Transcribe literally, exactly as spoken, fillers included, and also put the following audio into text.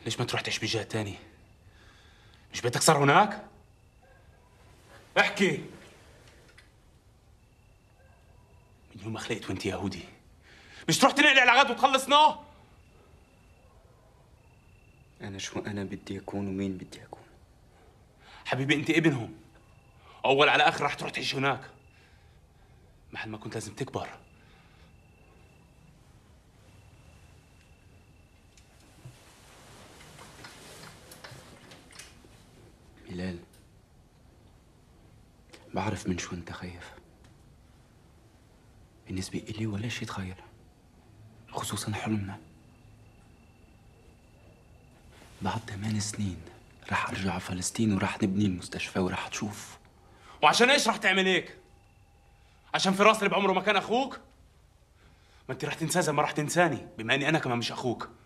ليش ما تروح تعيش بجهة تاني؟ مش بيتك صار هناك؟ احكي. من يوم ما خلقت وانت يهودي مش تروح تنقل علاقات وتخلصنا؟ أنا شو أنا بدي أكون ومين بدي أكون؟ حبيبي أنت ابنهم، أول على آخر رح تروح تعيش هناك. محل ما كنت لازم تكبر. هلال، بعرف من شو أنت خايف. بالنسبة إلي ولا شي تغير، خصوصاً حلمنا. بعد ثمان سنين رح أرجع على فلسطين ورح نبني المستشفى ورح تشوف. وعشان إيش رح تعمل هيك؟ عشان فراس اللي بعمره ما كان أخوك؟ ما أنت رح تنساه زي ما رح تنساني، بما إني أنا كمان مش أخوك.